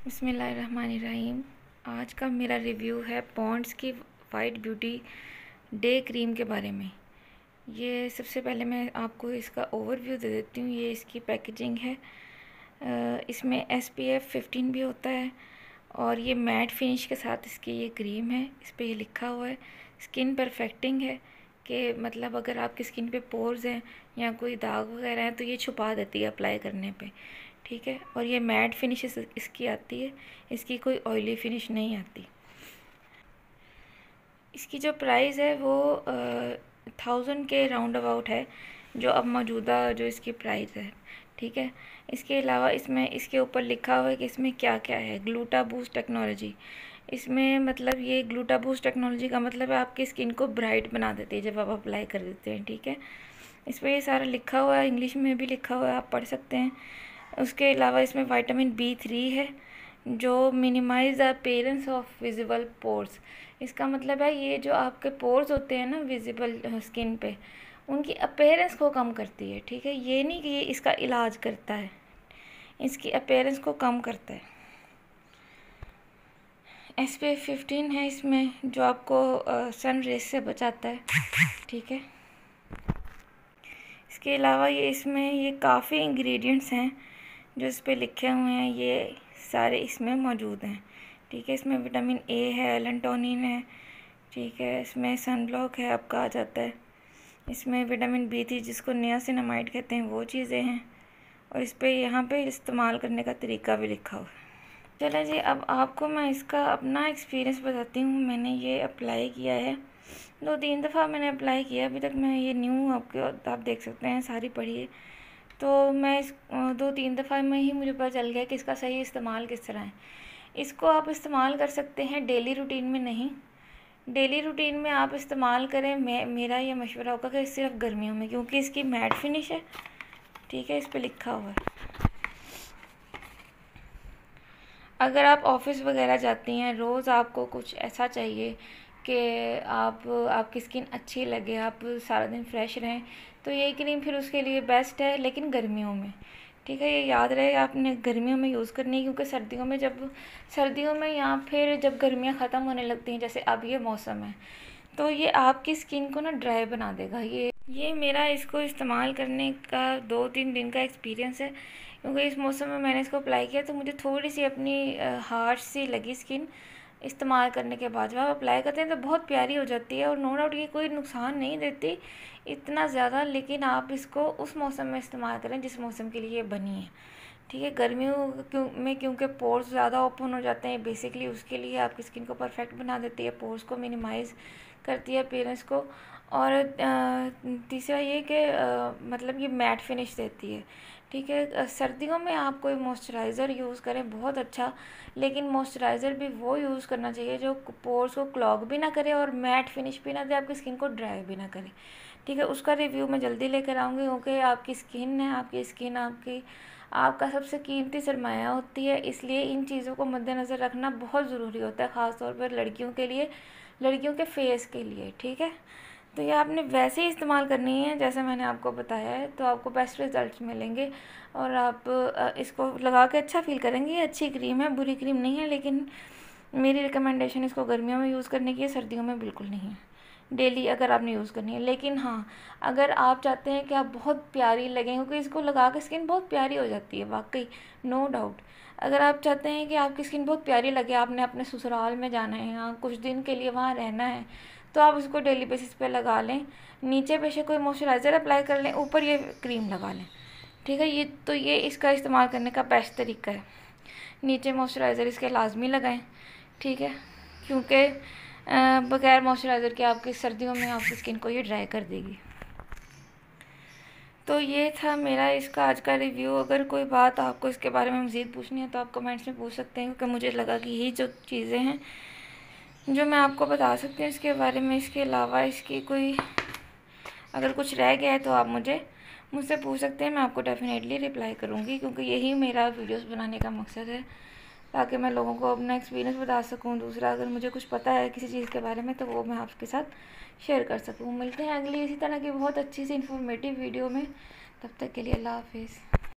बिस्मिल्लाहिर्रहमानिर्रहीम। आज का मेरा रिव्यू है पॉन्ड्स की वाइट ब्यूटी डे क्रीम के बारे में। ये सबसे पहले मैं आपको इसका ओवरव्यू दे देती हूँ। ये इसकी पैकेजिंग है। इसमें SPF 15 भी होता है और ये मैट फिनिश के साथ इसकी ये क्रीम है। इस पर ये लिखा हुआ है स्किन परफेक्टिंग है कि मतलब अगर आपकी स्किन पे पोर्स हैं या कोई दाग वगैरह हैं तो ये छुपा देती है अप्लाई करने पे, ठीक है। और ये मैट फिनिश इसकी आती है, इसकी कोई ऑयली फिनिश नहीं आती। इसकी जो प्राइस है वो 1000 के राउंड अबाउट है, जो अब मौजूदा जो इसकी प्राइस है, ठीक है। इसके अलावा इसमें इसके ऊपर लिखा हुआ है कि इसमें क्या क्या है। ग्लूटा बूस्ट टेक्नोलॉजी, इसमें मतलब ये ग्लूटा बूस्ट टेक्नोलॉजी का मतलब है आपकी स्किन को ब्राइट बना देती है जब आप अप्लाई कर देते हैं, ठीक है। इस पर ये सारा लिखा हुआ है, इंग्लिश में भी लिखा हुआ है, आप पढ़ सकते हैं। उसके अलावा इसमें विटामिन B3 है जो minimise the appearance of visible pores. इसका मतलब है ये जो आपके पोर्स होते हैं ना विजिबल स्किन पे, उनकी अपीयरेंस को कम करती है, ठीक है। ये नहीं कि ये इसका इलाज करता है, इसकी अपीयरेंस को कम करता है। SPF 15 है इसमें जो आपको सन रेज से बचाता है, ठीक है। इसके अलावा ये इसमें ये काफ़ी इंग्रेडिएंट्स हैं जो इस पे लिखे हुए हैं, ये सारे इसमें मौजूद हैं, ठीक है। इसमें विटामिन A है, एलेंटोनिन है, ठीक है। इसमें सनब्लॉक है आपका आ जाता है। इसमें विटामिन B3 जिसको नियासिनामाइड कहते हैं वो चीज़ें हैं। और इस पे यहाँ पे इस्तेमाल करने का तरीका भी लिखा हुआ है। चलो जी, अब आपको मैं इसका अपना एक्सपीरियंस बताती हूँ। मैंने ये अप्लाई किया है 2-3 दफ़ा मैंने अप्लाई किया, अभी तक मैं ये न्यू आप देख सकते हैं सारी पढ़ी है। तो मैं इस 2-3 दफ़ा में ही मुझे पता चल गया कि इसका सही इस्तेमाल किस तरह है। इसको आप इस्तेमाल कर सकते हैं डेली रूटीन में नहीं। डेली रूटीन में आप इस्तेमाल करें, मेरा ये मशवरा होगा कि सिर्फ गर्मियों में, क्योंकि इसकी मैट फिनिश है, ठीक है। इस पर लिखा हुआ है। अगर आप ऑफिस वगैरह जाती हैं, रोज़ आपको कुछ ऐसा चाहिए कि आपकी स्किन अच्छी लगे, आप सारा दिन फ्रेश रहें, तो ये क्रीम फिर उसके लिए बेस्ट है, लेकिन गर्मियों में, ठीक है। ये याद रहे आपने गर्मियों में यूज़ करनी है, क्योंकि सर्दियों में या फिर जब गर्मियाँ ख़त्म होने लगती हैं, जैसे अब ये मौसम है, तो ये आपकी स्किन को ना ड्राई बना देगा। ये मेरा इसको इस्तेमाल करने का 2-3 दिन का एक्सपीरियंस है, क्योंकि इस मौसम में मैंने इसको अप्लाई किया तो मुझे थोड़ी सी अपनी हार्श सी लगी स्किन इस्तेमाल करने के बाद। जब आप अप्लाई करते हैं तो बहुत प्यारी हो जाती है और नो डाउट ये कोई नुकसान नहीं देती इतना ज़्यादा, लेकिन आप इसको उस मौसम में इस्तेमाल करें जिस मौसम के लिए ये बनी है, ठीक है। गर्मियों में क्योंकि पोर्स ज़्यादा ओपन हो जाते हैं, बेसिकली उसके लिए आपकी स्किन को परफेक्ट बना देती है, पोर्स को मिनिमाइज़ करती है अपीयरेंस को। और तीसरा ये कि मतलब ये मैट फिनिश देती है, ठीक है। सर्दियों में आप कोई मॉइस्चराइज़र यूज़ करें बहुत अच्छा, लेकिन मॉइस्चराइज़र भी वो यूज़ करना चाहिए जो पोर्स को क्लॉग भी ना करे और मैट फिनिश भी ना दे, आपकी स्किन को ड्राई भी ना करे, ठीक है। उसका रिव्यू मैं जल्दी लेकर आऊँगी, क्योंकि आपकी स्किन है, आपकी स्किन आपका सबसे कीमती सरमाया होती है, इसलिए इन चीज़ों को मद्देनज़र रखना बहुत ज़रूरी होता है, ख़ास तौर पर लड़कियों के लिए, लड़कियों के फेस के लिए, ठीक है। तो ये आपने वैसे ही इस्तेमाल करनी है जैसे मैंने आपको बताया है, तो आपको बेस्ट रिज़ल्ट्स मिलेंगे और आप इसको लगा के अच्छा फील करेंगे। ये अच्छी क्रीम है, बुरी क्रीम नहीं है, लेकिन मेरी रिकमेंडेशन इसको गर्मियों में यूज़ करने की है, सर्दियों में बिल्कुल नहीं है, डेली अगर आपने यूज़ करनी है। लेकिन हाँ, अगर आप चाहते हैं कि आप बहुत प्यारी लगें, क्योंकि इसको लगा के स्किन बहुत प्यारी हो जाती है वाकई, नो डाउट। अगर आप चाहते हैं कि आपकी स्किन बहुत प्यारी लगे, आपने अपने ससुराल में जाना है या कुछ दिन के लिए वहाँ रहना है, तो आप इसको डेली बेसिस पे लगा लें। नीचे पे से कोई मॉइस्चराइज़र अप्लाई कर लें, ऊपर ये क्रीम लगा लें, ठीक है। ये इसका इस्तेमाल करने का बेस्ट तरीका है। नीचे मॉइस्चराइज़र इसके लाजमी लगाएं, ठीक है, क्योंकि बगैर मॉइस्चराइज़र के आपकी सर्दियों में आपकी स्किन को ये ड्राई कर देगी। तो ये था मेरा इसका आज का रिव्यू। अगर कोई बात आपको इसके बारे में मज़ीद पूछनी है तो आप कमेंट्स में पूछ सकते हैं, क्योंकि मुझे लगा कि यही जो चीज़ें हैं जो मैं आपको बता सकती हूँ इसके बारे में। इसके अलावा इसकी कोई अगर कुछ रह गया है तो आप मुझसे पूछ सकते हैं, मैं आपको डेफिनेटली रिप्लाई करूँगी, क्योंकि यही मेरा वीडियोस बनाने का मकसद है, ताकि मैं लोगों को अपना एक्सपीरियंस बता सकूँ। दूसरा, अगर मुझे कुछ पता है किसी चीज़ के बारे में तो वो मैं आपके साथ शेयर कर सकूँ। मिलते हैं अगली इसी तरह की बहुत अच्छी सी इन्फॉर्मेटिव वीडियो में, तब तक के लिए अल्लाह हाफिज़।